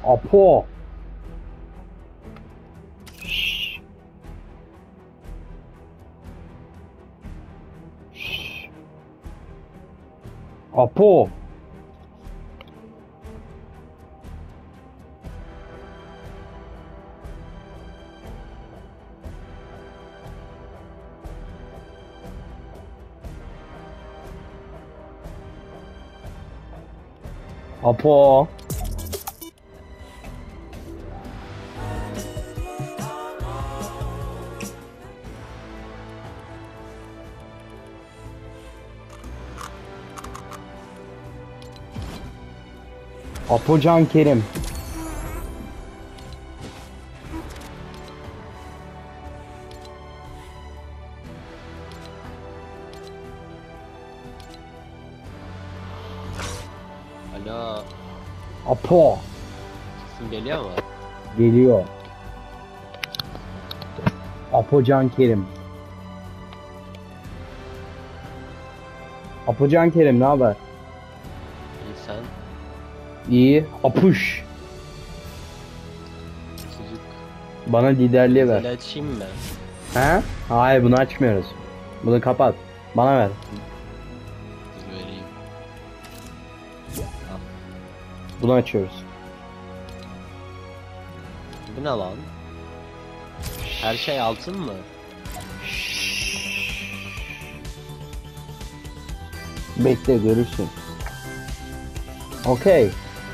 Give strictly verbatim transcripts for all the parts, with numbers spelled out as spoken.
Apo. Şşş. Şşş. Apo. Apo. Apo Can Kerim. Alo. Apo. Sesim geliyor mu? Geliyor. Apo Can Kerim. Apo Can Kerim ne haber? İyi sen. İyi. Apuş. Çocuk. Bana liderliği ver. Özel açayım mı? He? Hayır bunu açmıyoruz. Bunu kapat. Bana ver. Dur vereyim. Al. Bunu açıyoruz. Bu ne lan? Her şey altın mı? Bekle görürsün. Okey.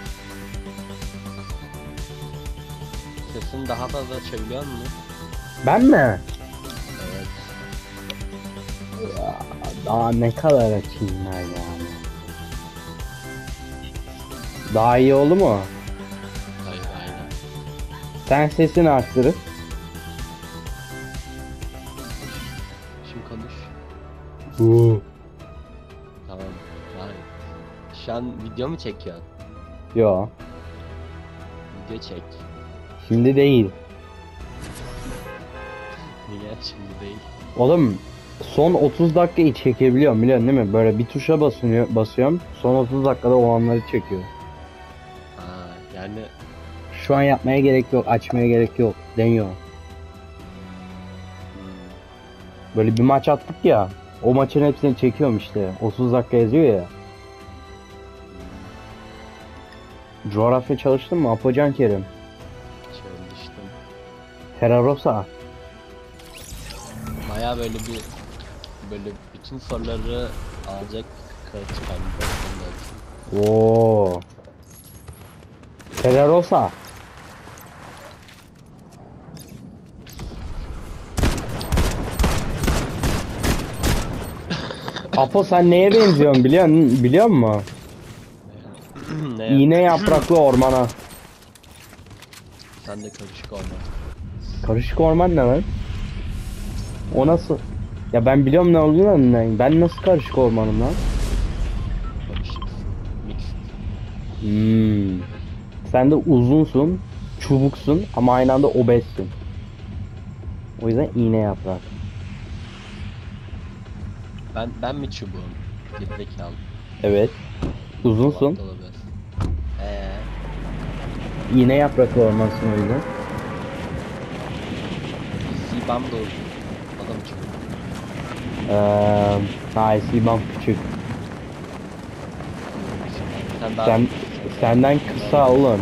Sesini daha fazla açabiliyor musun? Ben mi? Evet. Ya, daha ne kadar açayım ben yani. Daha iyi oldu mu? Hayır aynen. Sen sesini arttırıp. Şimdi konuş. Uuu. Tamam. Hayır. Şu an video mu çekiyorsun? Yo. Video çek. Şimdi değil. Niye şimdi değil? Oğlum son otuz dakikayı çekebiliyorum biliyorsun değil mi? Böyle bir tuşa basıyor, basıyorum. Son otuz dakikada olanları çekiyor. Ha yani Şu an yapmaya gerek yok. Açmaya gerek yok. Deniyor. hmm, Böyle bir maç attık ya. O maçın hepsini çekiyorum işte. otuz dakika yazıyor ya. Coğrafya çalıştın mı? Apocan Kerim. çalıştım. Terrarosa. Baya böyle bir böyle bütün soruları alacak kağıt çıkardım. Oo. Terrarosa. Apo sen neye benziyorsun biliyor, biliyor musun? Ne? İğne yapraklı ormana. Sen de karışık olma. Karışık orman ne lan? O nasıl? Ya ben biliyorum ne olduğunu. Ben nasıl karışık ormanım lan? Karışık. Mix. Hmm. Sen de uzunsun, çubuksun ama aynı anda obezsin. O yüzden iğne yaprak. Ben ben mi çubuğum? Gerizekalı. Evet. Uzunsun. Dolap dolabı. Eee İğne yapraklı ormansın o yüzden. Sibam da uzun. Adam çubuk. Eee, hayır, Sibam küçük. Sen daha Sen senden kısa oğlum.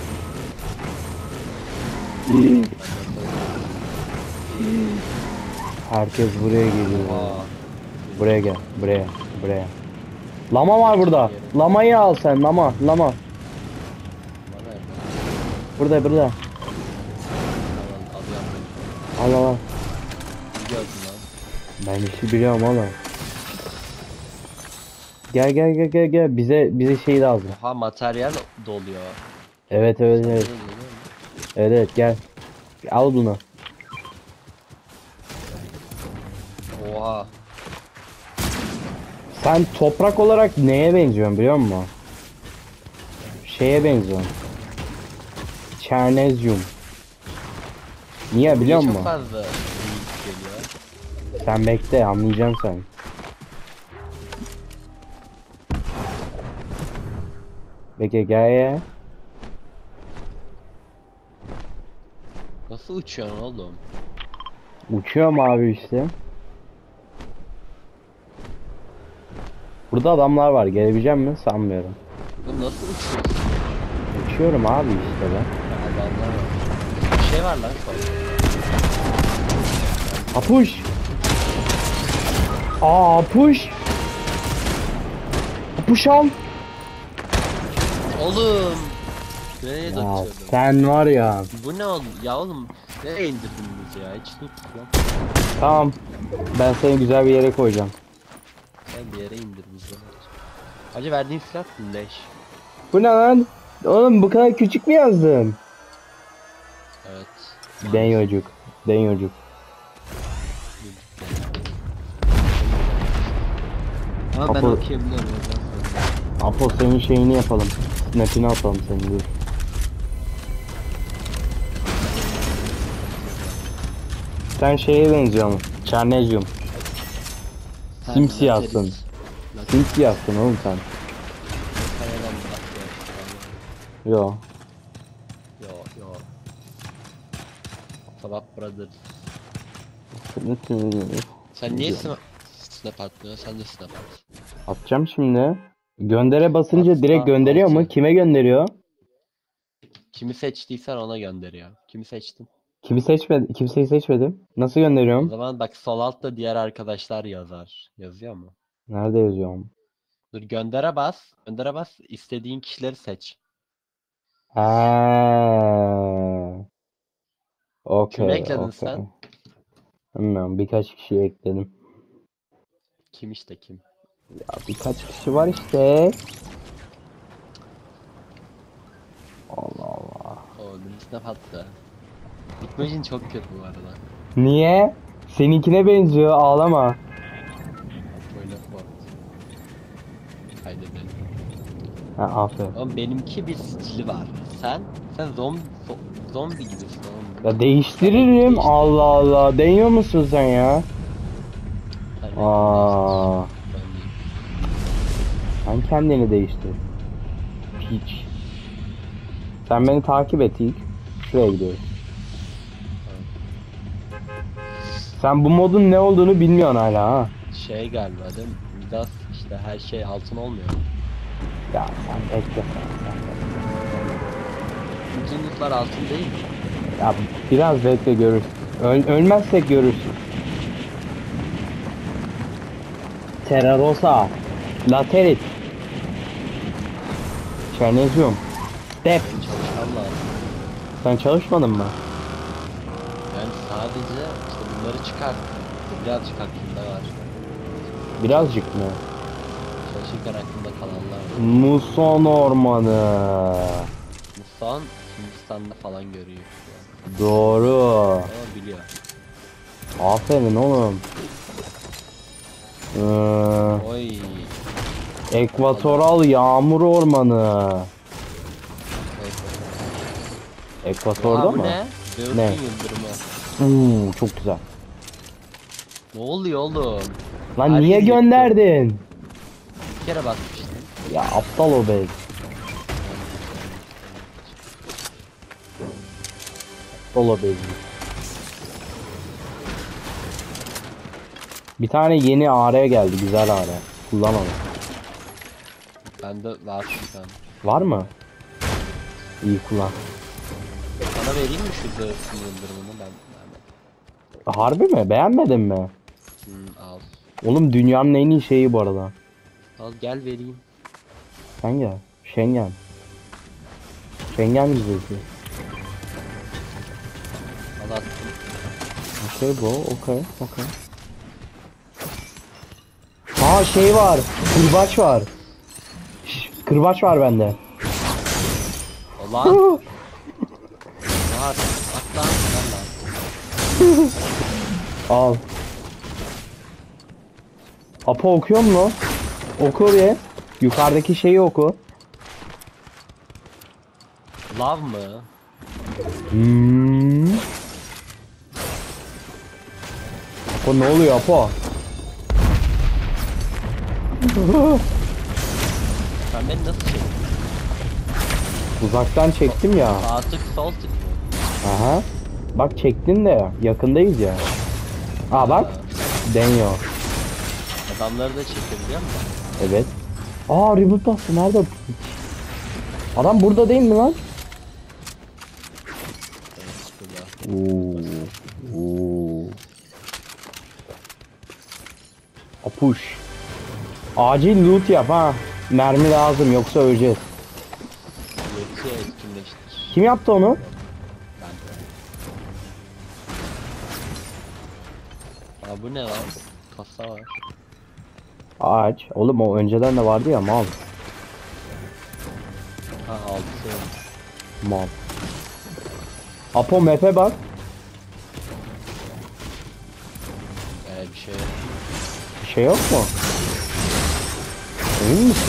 Herkes buraya geliyor. Aa, Buraya gel, buraya, buraya. Lama var burada. Lamayı al sen, lama, lama. bana yap. Burada, burada. Alan alıyorum. Al al al. Gördün lan. Ben işi biliyorum oğlum. Gel gel gel gel gel. Bize bize şey lazım. Oha materyal doluyor. Evet evet Sen evet. bunu biliyor musun? Evet evet gel. Al bunu. Oha. Sen toprak olarak neye benziyorsun biliyor musun? Şeye benziyorsun. Çernezyum. Niye biliyor Çok musun? fazla büyük geliyor. Sen bekle anlayacaksın sen. Bekle gel ya. Nasıl uçuyorsun oğlum? Uçuyorum abi işte. Burada adamlar var. Gelebilecek mi? Sanmıyorum. Bu nasıl uçuyorsun? Uçuyorum abi işte ben. Adamlar var. Bir şey var lan şu Apuş. Aa apuş. Apuş al. Oğlum. Nereye Ya döküyordum? sen var ya. Bu ne oğlum? Ya oğlum nereye indirdiniz ya? Hiç tutmuyorum. Tamam. Ben seni güzel bir yere koyacağım. Ben bir yere indirdiniz ya. Acı verdiğin silah mı leş? Bu ne lan? Oğlum bu kadar küçük mü yazdın? Evet. Denyocuk. Denyocuk. Ama ben Apo- okuyabiliyorum o yüzden. Apo senin şeyini yapalım. Snap'ini atalım senin dur. Sen şeye benziyorsun. Çernezyum. Ha, Simsiyahsın. Laterit. Laterit. Simsiyahsın oğlum sen. Kayadan mı bakıyor? Yo. Yo yo. Sabah Brothers. Sen niye snap, snap atmıyorsun? Sen de snap at. Atacağım şimdi. Göndere basınca At, direkt at, gönderiyor mu? at. Kime gönderiyor? Kimi seçtiysen ona gönderiyor. Kimi seçtin? Kimi seçmedim? Kimseyi seçmedim. Nasıl O gönderiyorum? zaman bak sol altta diğer arkadaşlar yazar. Yazıyor mu? Nerede yazıyorum? Dur göndere bas. Göndere bas. İstediğin kişileri seç. Ha. Kimi Okey, ekledin okey. sen? Bilmiyorum, birkaç kişiyi ekledim. Kim işte kim? Ya birkaç kişi var işte. Allah Allah. O bir snap attı. Bitmojin çok kötü bu arada. Niye? Seninkine benziyor, ağlama. Böyle port. Kaydedelim. Ha, aferin. Ama benimki bir stili var. Sen? Sen zombi, zo- zombi gibisin oğlum. Ya değiştiririm. Değiştir. Allah Allah. Deniyor musun sen ya? Sen de Aa. değiştir. Ben değil. Sen kendini değiştir. Piç. Sen beni takip et ilk. Şuraya gidiyoruz. Sen bu modun ne olduğunu bilmiyorsun hala ha. Şey galiba değil mi? Midas işte her şey altın olmuyor. Ya sen bekle sen. sen bekle. Bütün lootlar altın değil mi? Ya biraz bekle görürsün. Öl ölmezsek görürsün. Terrarosa. Laterit. Çernezyum. Dep. Benim çalışmam lazım. Sen çalışmadın mı? Ben sadece işte bunları çıkart. İşte birazcık aklımda var. Birazcık mı? Çalışırken aklımda kalanlar var. Muson ormanı. Musan Hindistan'da falan görüyor. Yani. Doğru. Ama biliyor. Aferin oğlum. Ee, Oy. ekvatoral yağmur ormanı. Evet. Ekvatorda Aa, bu mı? ne? Beotun Ne? yıldırımı. Hmm, çok güzel. Ne oluyor oğlum? Lan Her niye yeri gönderdin? Bir kere basmıştım. Ya aptal o be. Aptal o be. Bir tane yeni araya geldi. Güzel ara. Kullan onu. Bende var şu an. Var mı? İyi kullan. Sana vereyim mi şu Beotun yıldırımını? Ben, ben Harbi mi? Beğenmedin mi? hmm, al. Oğlum dünyanın en iyi şeyi bu arada. Al gel vereyim. Sen gel. Schengen. Schengen vizesi. Al attım. Okey bu. Okey. Okey. Aa şey var. Kırbaç var. Şş, kırbaç var bende. Ulan. Var. At lan. Ver lan. Al. Apo okuyor mu? Oku oraya. Yukarıdaki şeyi oku. Love mı? Hmm. Apo ne oluyor Apo? Sen beni nasıl çektin? Uzaktan çektim ya. Sağ tık sol tık mı? Aha. Bak çektin de yakındayız ya. Aa bak. Deniyor. Adamları da çekebiliyor mu? Evet. Aa reboot bastı. Nerede? Adam burada değil mi lan? Evet, burada. Oo. Oo. Apuş. Acil loot yap ha. Mermi lazım yoksa öleceğiz. Yetiyor, etkinleştir. Kim yaptı onu? Ben de. Aa bu ne lan? Kasa var. Ağaç. Oğlum o önceden de vardı ya mal. Ha altı. Mal. Apo map'e bak. Ee, bir şey. Bir şey yok mu? Emin misin?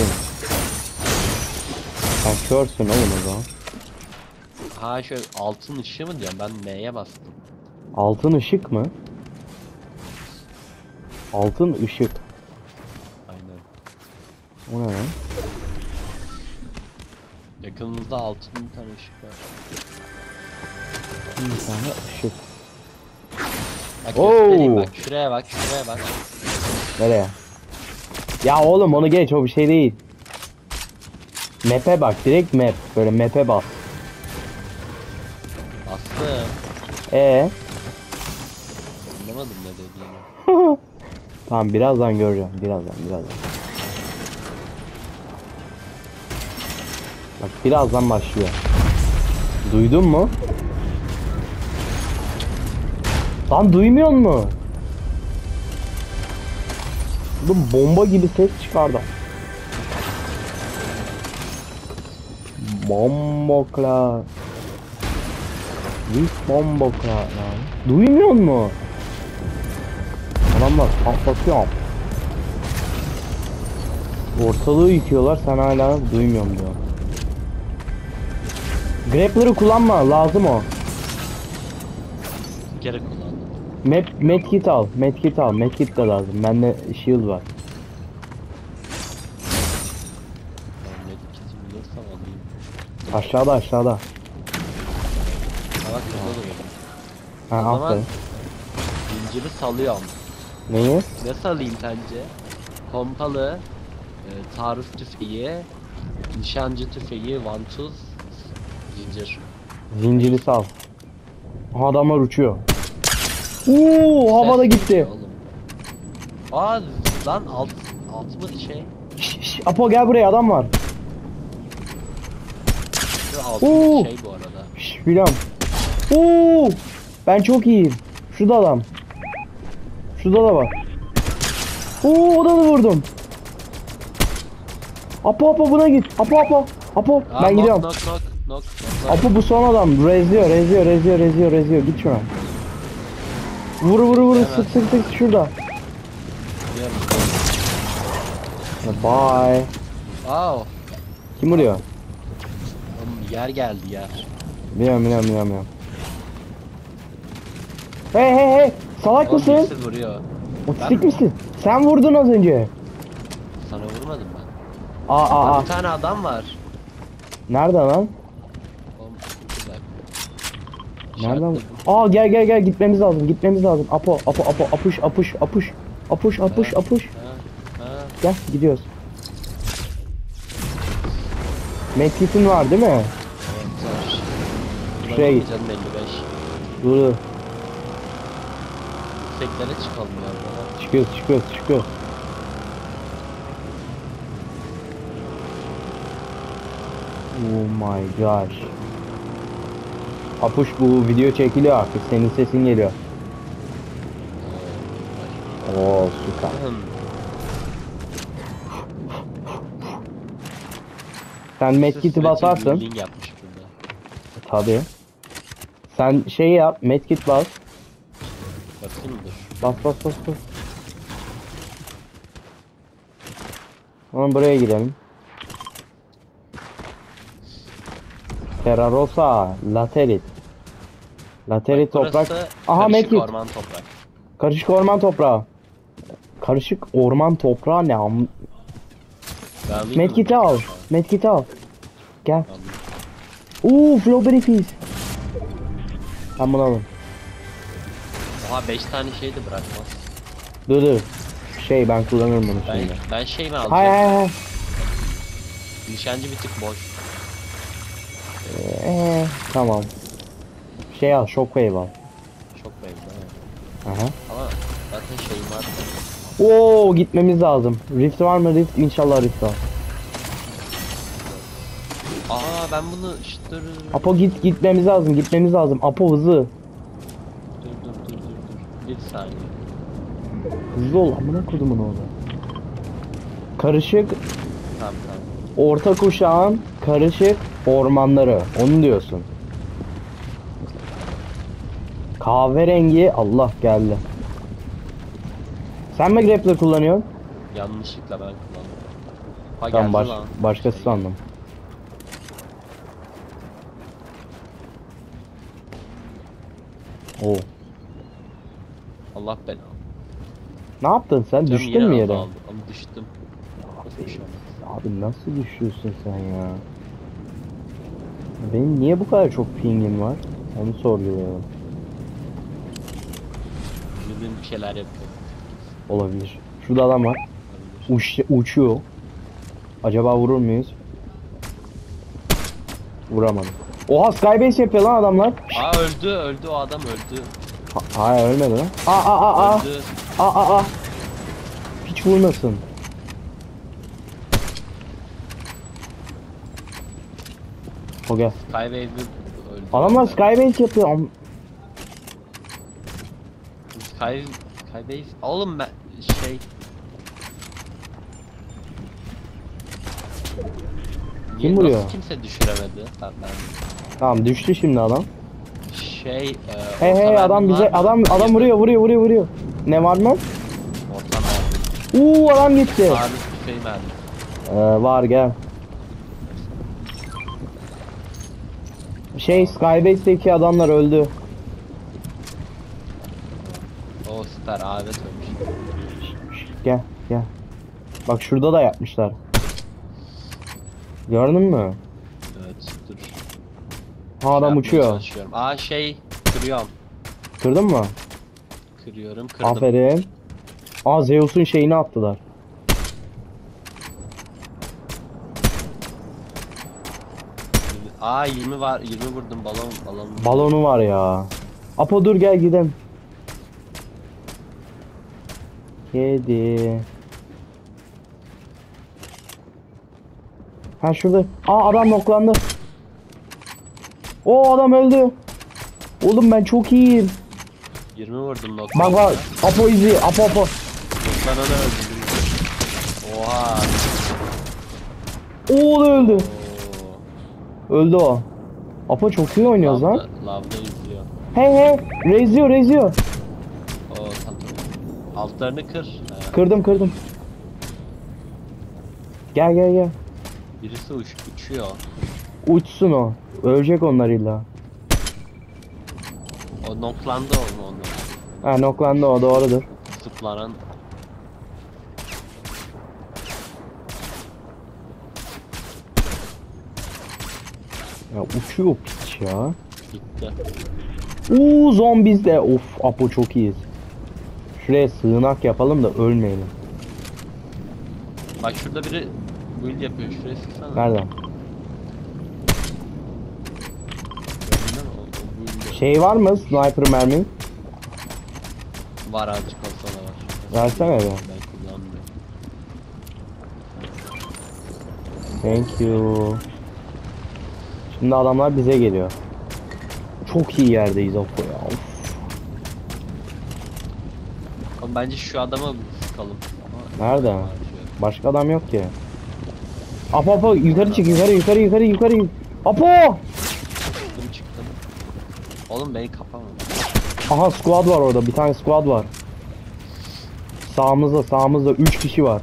Sen körsün oğlum o zaman. Ha şöyle altın ışığı mı diyorum, ben M'ye bastım. Altın ışık mı? Altın ışık. Aynen. O ne lan? Yakınımızda altın bir tane ışık var. Bir tane ışık. Bak Oo. göstereyim, bak şuraya bak, şuraya bak. Nereye? Ya oğlum onu geç, o bir şey değil. Map'e bak, direkt map. Böyle map'e bas. Bastım. Ee? Anlamadım ne dediğini. Tamam birazdan göreceğim. Birazdan birazdan. Bak birazdan başlıyor. Duydun mu? Lan duymuyor mu? Bu bomba gibi ses çıkardı. Bomboklar. Biz bomboklar lan. Duymuyor mu? Adamlar patlatıyor. Ortalığı yıkıyorlar, sen hala duymuyorum diyor. Grappler'ı kullanma, lazım o. Bir kere kullandım. Med, medkit al, medkit al, medkit de lazım. Bende shield var. Ben medkit'i biliyorsam alayım. Aşağıda aşağıda. Ha bak burada da benim. Ha O zaman- aferin. Zinciri salıyorum. Neyi? Ne salayım sence? Pompalı, e, taarruz tüfeği, nişancı tüfeği, vantuz, zincir. Zinciri sal. Aha, adamlar uçuyor. Oo, havada Ses gitti. geliyor oğlum. Aa lan alt altımız şey. Şş, şş, Apo gel buraya, adam var. Şu Oo. altımız şey bu arada. Şş, filan. Oo, ben çok iyiyim. Şurada adam. Şurada da var. Oo, odanı vurdum. Apo Apo buna git. Apo Apo. Apo Aa, ben knock, gidiyorum. Knock knock knock knock. Apo bu son adam. Reziyor, reziyor, reziyor, reziyor, reziyor. Git şuna. Vur vur vur, Hemen. sık sık sık şurada. Biliyorum. Bye. Wow. Kim vuruyor? Oğlum yer geldi yer. Biliyorum biliyorum biliyorum. biliyorum. Hey hey hey. Salak Oğlum mısın? birisi vuruyor. Otistik misin? Sen vurdun az önce. Sana vurmadım ben. Aa aa Aa, aa. bir tane adam var. Nerede lan? Oğlum güzel. Nereden? İşaretledim. Aa gel gel gel, gitmemiz lazım. Gitmemiz lazım. Apo Apo Apo apuş apuş apuş. Apuş apuş Ha. apuş. Ha, ha. Gel gidiyoruz. Medkit'in var değil mi? Evet var. Şuraya git. Canım elli beş. Dur. Yükseklere çıkalım ya. Çıkıyoruz çıkıyoruz çıkıyoruz. Oh my gosh. Apuş bu video çekiliyor artık. Senin sesin geliyor. Oo süper. Hmm. Sen medkit'i basarsın. Link yapmış burada. Tabii. Sen şey yap, medkit bas. Bakayım dur. Bas bas bas bas. Oğlum buraya gidelim. Terrarosa, laterit. Laterit toprak. Burası Aha karışık medkit. orman toprak. Karışık orman toprağı. Karışık orman toprağı ne am? Ben alayım Medkit'i mı? al. Medkit'i al. Gel. Aldım. Uuu, Flowberry Fizz. Ben bunu alayım. Oha beş tane şey de bırakmaz. Dur dur. Şey ben kullanırım bunu Ben, şimdi. ben şey mi Hay alacağım? hay hay. Nişancı bir tık boş. Ee, tamam. Şey al, Shockwave al. Çok belli değil mi? Aha. Ama zaten şeyim var. Oo, gitmemiz lazım. Rift var mı? Rift, inşallah Rift var. Aa ben bunu şşt, dur, dur, dur, Apo git, gitmemiz lazım, gitmemiz lazım. Apo hızlı. dur dur dur dur dur. Bir saniye. Hızlı ol, amına kodumun oğlu. Karışık, Tamam tamam. orta kuşağın karışık ormanları. Onu diyorsun. Kahverengi, Allah geldi. Sen mi grappler kullanıyorsun? Yanlışlıkla ben kullandım. Ha Tamam, geldi baş, lan. başkası sandım. Oo. Allah belanı. Ne yaptın sen? Canım Düştün yine mü yere? azaldı. Ama düştüm. Nasıl bir şey olmaz? Abi nasıl düşüyorsun sen ya? Benim niye bu kadar çok pingim var? Onu sorguluyorum. Bildiğin bir şeyler yapıyor. Olabilir. Şurada adam var. Olabilir. Uç, uçuyor. Acaba vurur muyuz? Vuramadım. Oha, skybase yapıyor lan adamlar. Aa öldü öldü o adam öldü. Ha, hayır ölmedi lan. Aa aa aa aa. Öldü. Aa aa aa. Hiç vurmasın. O gel. Skywave'i öldü. Adamlar skybase yapıyor. Am- Sky, Skybase. Oğlum ben şey. Niye, Kim vuruyor? Nasıl kimse düşüremedi? Ben, ben Tamam, düştü şimdi adam. şey. E, Hey orta hey, mermim adam var bize mı? adam adam Girdi. vuruyor vuruyor vuruyor vuruyor. Ne var mı? Orta mermi. Uuu, adam gitti. Sabit tüfeği mermi. Ee, var gel. Şey, Skybase'deki adamlar öldü. O süper alet ölmüş. Gel gel. Bak şurada da yapmışlar. Gördün mü? Evet dur. Ha, adam Şey uçuyor. yapmaya çalışıyorum. Aa şey kırıyorum. Kırdın mı? Kırıyorum kırdım. Aferin. Aa, Zeus'un şeyini attılar. Aa yirmi var yirmi vurdum balon balon. Balonu var ya. Apo dur, gel gidelim. Kedi. Ha şurada. Aa, adam noklandı. O adam öldü. Oğlum ben çok iyiyim. yirmi vurdum nokta. Bak bak. Apo izi. Apo Apo. Ben onu öldürdüm. Oha. Oo, o da öldü. Oo. Öldü o. Apo çok iyi oynuyoruz lan. Lavda, lavda izliyor. Hey hey. Reziyor reziyor. Oo tamam. Altlarını kır. Ha, Kırdım kırdım. Gel gel gel. birisi uç, uçuyor. Uçsun o. Ölecek onlar illa. O noklandı o mu onlar? Ha, noklandı o, doğrudur. Zıplanan. Ya uçuyor piç ya. Gitti. Uuu, zombiz de. Of, Apo çok iyiyiz. Şuraya sığınak yapalım da ölmeyelim. Bak şurada biri build yapıyor. Şuraya sıksana. Nereden? Gördün mü? O, o build yapıyor. Şey var mı? Sniper mermi. Var azıcık olsa da var. Versene be. Ben kullanmıyorum. Thank you. Şimdi adamlar bize geliyor. Çok iyi yerdeyiz Apo ya. Of. Ama bence şu adama sıkalım. Ama Nerede? var Başka adam yok ki. Apo Apo, yukarı çık, yukarı yukarı yukarı yukarı. Apo! Çıktım çıktım. Oğlum beni kapama. Aha, squad var orada. Bir tane squad var. Sağımızda sağımızda üç kişi var.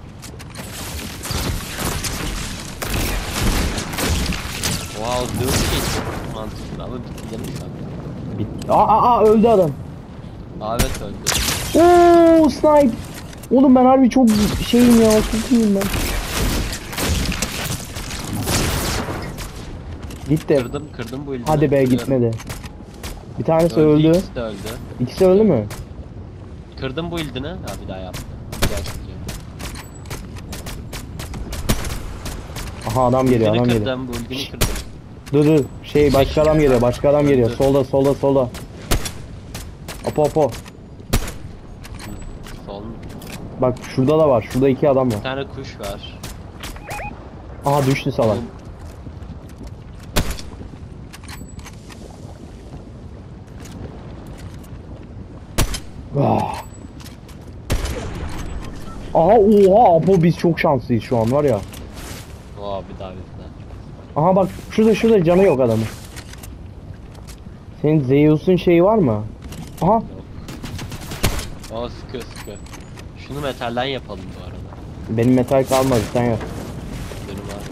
Wow, diyor ki çok mantıklı ama bitirdim şu an. Bit aa, aa, aa, öldü adam. Aa, evet öldü. Oo, snipe. Oğlum ben harbi çok şeyim ya. Çok iyiyim ben. Gitti. Kırdım kırdım bu ilgini. Hadi be, gitmedi. Bir tanesi Öldü, öldü. ikisi de öldü. İkisi öldü mü? Kırdım bu ildini. Ha bir daha yaptı. Bir daha kıracağım. Aha adam geliyor, adam İldini geliyor. kırdım, bu ildini kırdım. Dur dur, şey başka adam geliyor, başka adam geliyor. Dur. Solda, solda, solda. Apo apo. Sol. Bak şurada da var, şurada iki adam var. Bir tane kuş var. Aha düştü salak. Ah. Aha oha Apo biz çok şanslıyız şu an var ya. Oo bir daha bir daha. Aha bak şurada şurada canı yok adamın. Senin Zeus'un şeyi var mı? Aha Yok. Oo sıkıyor sıkıyor. Şunu metalden yapalım bu arada. benim metal kalmadı sen yap. Benim var.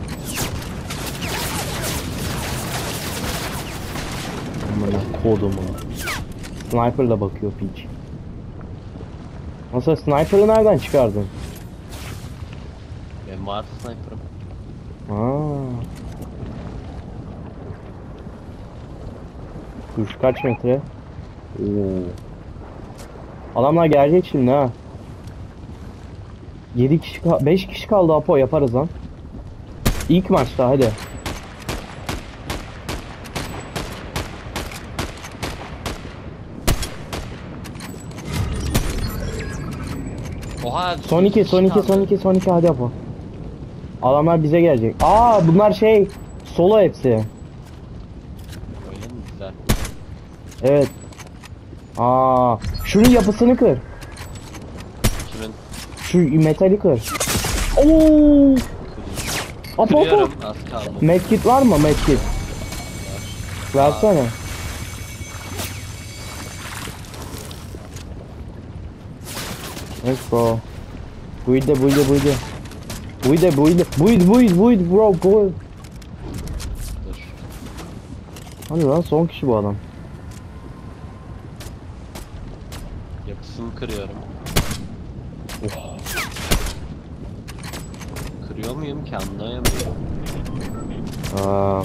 Amına kodumu. Sniper da bakıyor piç. Nasıl sniper'ı nereden çıkardın? Benim var sniper'ım. Aa. Kuş kaç metre? Oo. Adamlar gelecek şimdi ha. yedi kişi beş kişi kaldı Apo yaparız lan. İlk maçta hadi. Oha. Son iki, son iki, son iki, son iki hadi Apo. Adamlar bize gelecek. Aa bunlar şey solo hepsi. Öyle mi güzel? Evet. Aa şunun yapısını kır. Kimin? Şu metali kır. Oo! Kırayım. Apo Apo. Kırıyorum az kaldı. Medkit var mı medkit? Versene. Yes bro. Buydu buydu buydu. Buydu buydu. Buydu buydu buydu bro buydu. Dur. Hadi lan son kişi bu adam. Yapısını kırıyorum. Oh. Kırıyor muyum ki anlayamıyorum. Aa,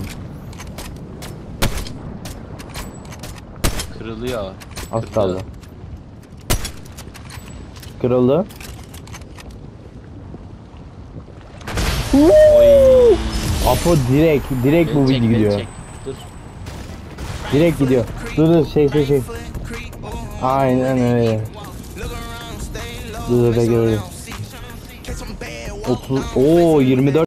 Kırılıyor. az Kırdı. kaldı. Kırıldı. Oy. Apo direkt direkt bu Beni çek, video beni gidiyor. çek. Dur. Direkt gidiyor. Dur dur şey şey şey. Aynen öyle. Dur dur bekle bekle. otuz Oo yirmi dört